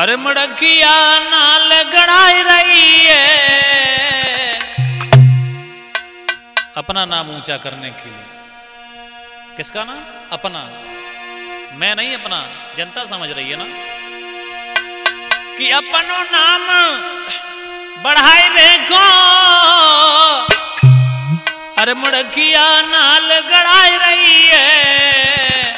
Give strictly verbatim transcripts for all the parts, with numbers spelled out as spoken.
अरे मुड़किया नाल गड़ाई रही है, अपना नाम ऊंचा करने के लिए। किसका नाम? अपना। मैं नहीं, अपना। जनता समझ रही है ना कि अपनो नाम बढ़ाई बेको। अरे मुड़किया नाल गड़ाई रही है,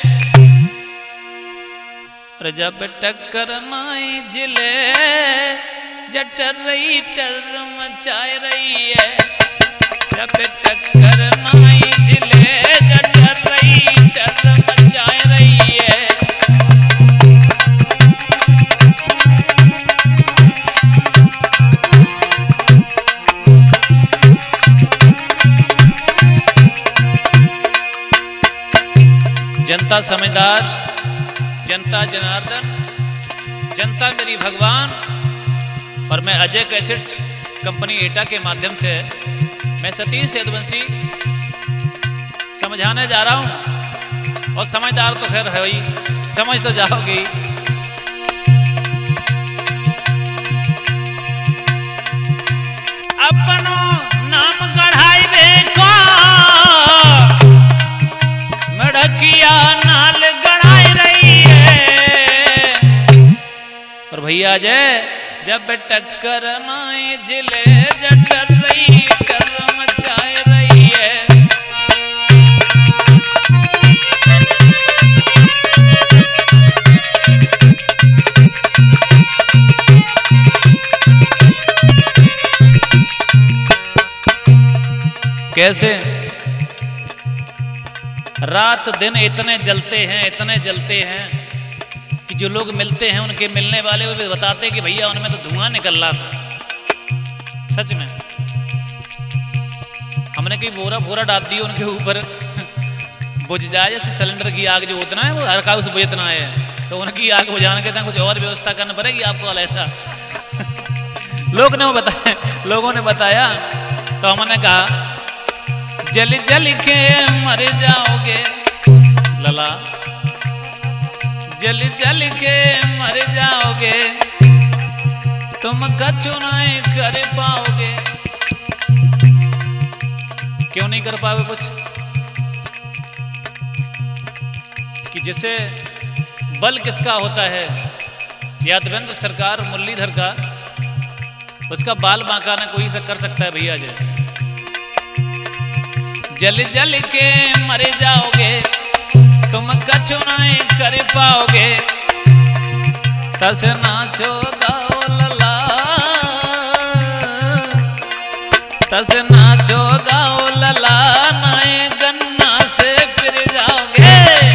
अरे जब टक्कर माई जिले जटर रही टर मचाए रही है। जब टक्कर माई जिले जटर रही टर मचाए रही है। जनता समझदार, जनता जनार्दन, जनता मेरी भगवान। और मैं अजय कैसेट कंपनी एटा के माध्यम से मैं सतीश यदुवंशी समझाने जा रहा हूं। और समझदार तो खैर है ही, समझ तो जाओगे। अपनो नाम गढ़ाई बेको, मड़किया नाल गड़ाई रही है। और भैया जय जब टक्कर माए जिले जटर रही टर मचाए रही है। कैसे रात दिन इतने जलते हैं, इतने जलते हैं कि जो लोग मिलते हैं उनके मिलने वाले वो भी बताते हैं कि भैया उनमें तो धुआं निकल रहा था। सच में हमने कहीं बोरा बोरा डाल दिया उनके ऊपर, बुझ जाए। जैसे सिलेंडर की आग जो उतना है वो हर का उस बुझतना है, तो उनकी आग बुझाने के कुछ और व्यवस्था करना पड़ेगी आपको ऐसा। लोग ने बताया, लोगों ने बताया तो हमने कहा जल जल के मर जाओगे लला, जल जल के मर जाओगे, तुम कछु नहीं कर पाओगे। क्यों नहीं कर पाओगे कुछ? कि जिसे बल किसका होता है, यादवेंद्र सरकार मुरलीधर का, उसका बाल बांका ना कोई से कर सकता है भैया जी। जल जल के मर जाओगे, तुम कछु नहीं कर पाओगे। तस नाचो गाओ लला, तस नाचो गाओ लला, नाए गन्ना से फिर जाओगे।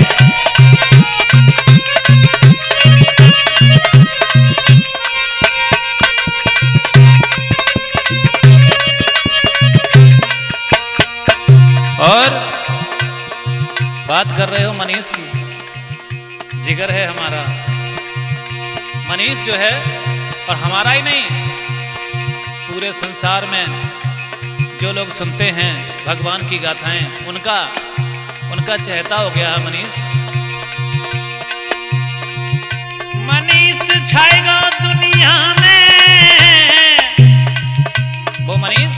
और बात कर रहे हो मनीष की, जिगर है हमारा मनीष जो है, और हमारा ही नहीं पूरे संसार में जो लोग सुनते हैं भगवान की गाथाएं, उनका उनका चहेता हो गया है मनीष। मनीष छाएगा दुनिया में, वो मनीष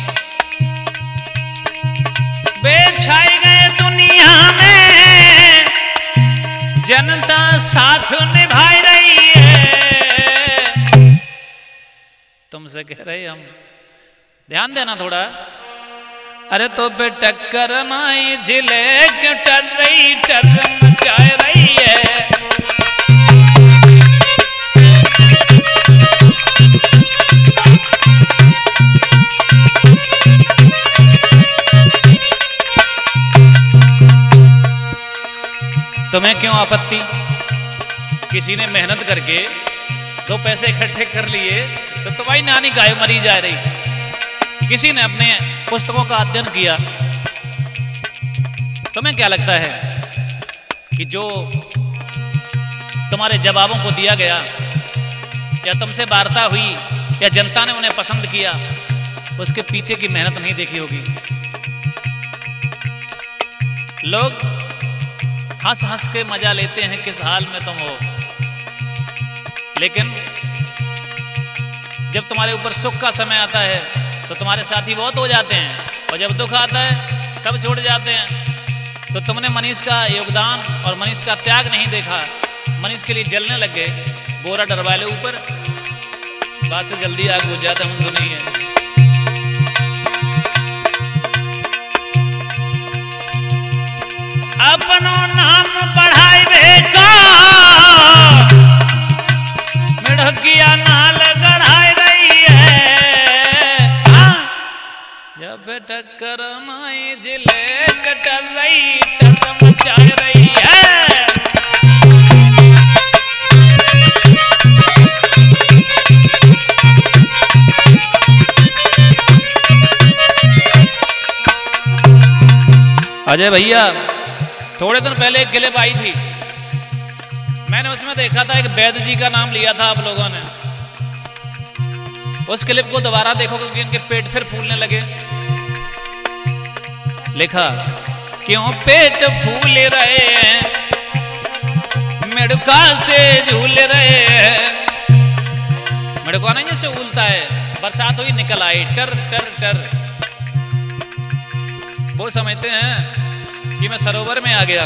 बेछाए गए दुनिया में, जनता साथ निभाई रही है। तुमसे कह रहे हम, ध्यान देना थोड़ा। अरे तो बे टक्कर माई जिले क्यों टर रही टर मचाए रही है। तुम्हें क्यों आपत्ति? किसी ने मेहनत करके दो पैसे इकट्ठे कर लिए तो तुम्हारी नानी गाय मरी जा रही। किसी ने अपने पुस्तकों का अध्ययन किया। तुम्हें क्या लगता है कि जो तुम्हारे जवाबों को दिया गया या तुमसे वार्ता हुई या जनता ने उन्हें पसंद किया, उसके पीछे की मेहनत नहीं देखी होगी? लोग हंस हंस के मजा लेते हैं किस हाल में तुम हो, लेकिन जब तुम्हारे ऊपर सुख का समय आता है तो तुम्हारे साथी बहुत हो जाते हैं, और जब दुख आता है सब छोड़ जाते हैं। तो तुमने मनीष का योगदान और मनीष का त्याग नहीं देखा, मनीष के लिए जलने लग गए, बोरा डरवा ले ऊपर, बात से जल्दी आग बुझ जाता, हम सुनिए। अपनो नाम बढ़ाई बेका मिढ़किया नाल गढ़ाई रही है, जब टक्कर माई जिले कटर रही टक मचा रही है। अजय भैया थोड़े दिन पहले एक क्लिप आई थी, मैंने उसमें देखा था एक वैद्य जी का नाम लिया था आप लोगों ने। उस क्लिप को दोबारा देखो क्योंकि इनके पेट फिर फूलने लगे। लिखा, क्यों पेट फूल रहे हैं, मिड़का से झूल रहे हैं। मिड़का नहीं जैसे उलता है, बरसात हुई निकल आई टर टर टर, वो समझते हैं कि मैं सरोवर में आ गया।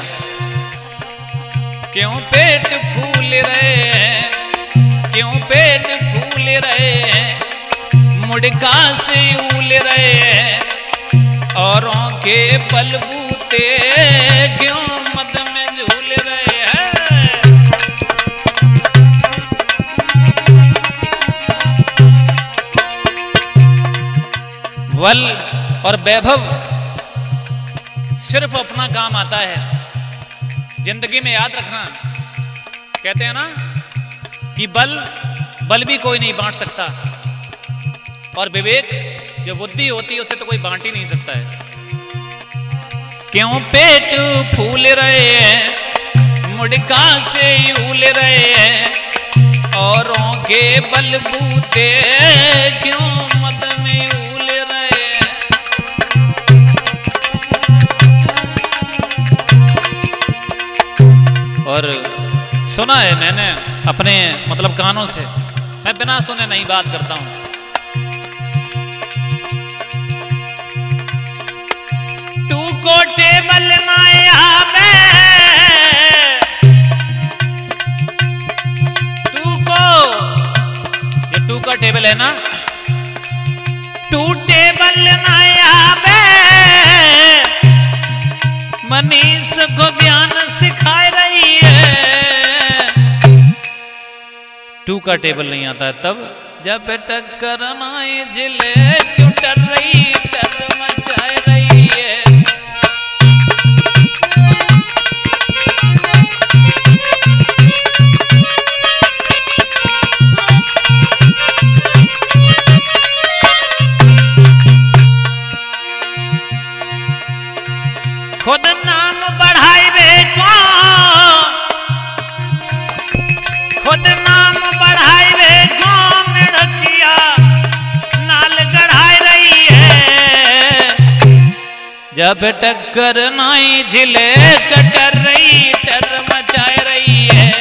क्यों पेट फूल रहे हैं, क्यों पेट फूल रहे हैं, मुड़का से उल रहे हैं, औरों के बलबूते क्यों मद में झूल रहे हैं। बल और वैभव सिर्फ अपना काम आता है। जिंदगी में याद रखना, कहते हैं ना कि बल बल भी कोई नहीं बांट सकता, और विवेक जो बुद्धि होती है उसे तो कोई बांट ही नहीं सकता है। क्यों पेट फूल रहे हैं, मुड़का से यूल रहे हैं, औरों के बलबूते क्यों मद में यूल रहे हैं। और सुना है मैंने अपने मतलब कानों से, मैं बिना सुने नहीं बात करता हूं। तू को टेबल ना आवे, तू को, ये टू का टेबल है ना, टू टेबल ना आवे, मनीष को ज्ञान सिखा रही है। टू का टेबल नहीं आता है तब जब टक्कर नाई जिले क्यों डर रही डर मचा रही है। खुद नाम बढ़ाई बेको, खुद नाम बढ़ाई बेको, मिड़किया नाल गढ़ाई रही है, जब टक्कर नाई झिले कटर रही टर मचाए रही है।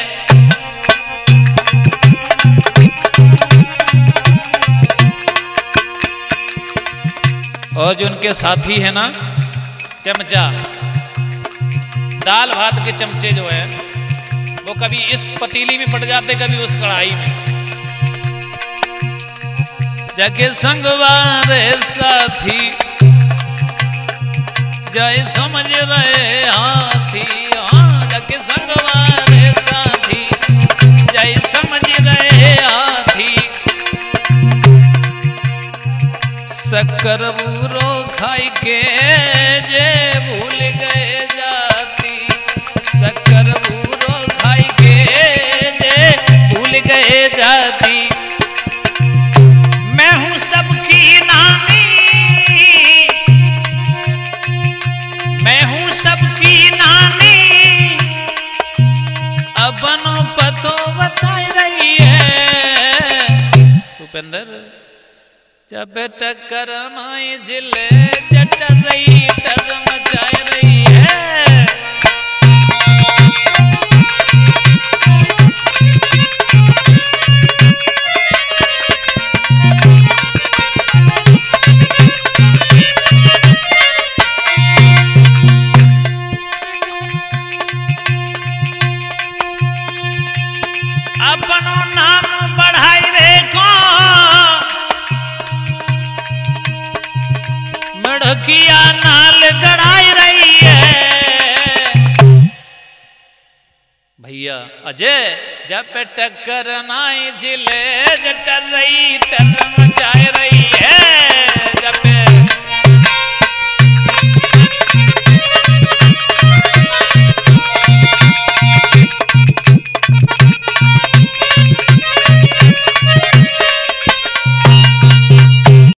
और जो उनके साथी है ना चमचा, दाल भात के चमचे जो है वो कभी इस पतीली में पड़ जाते कभी उस कढ़ाई में। जगे संगवारे साथी जय समझ रहे हाथी, हाँ जगे संगवारे साथी जय समझ रहे हाथी। शक्कर बूरो खाई के जे भूल गए जाती, शक्कर बूरो खाई के जे भूल गए जाती। मैं हूँ सबकी नानी, मैं हूँ सबकी नानी, अपनो पतो बताई रही है। भूपेंद्र जब टक्कर माई जिले जटर रही टर मचाए रही है। किया नाल गड़ाई रही है। भैया अजय जब टक्कर नाई जिले जटर रही टर मचाए रही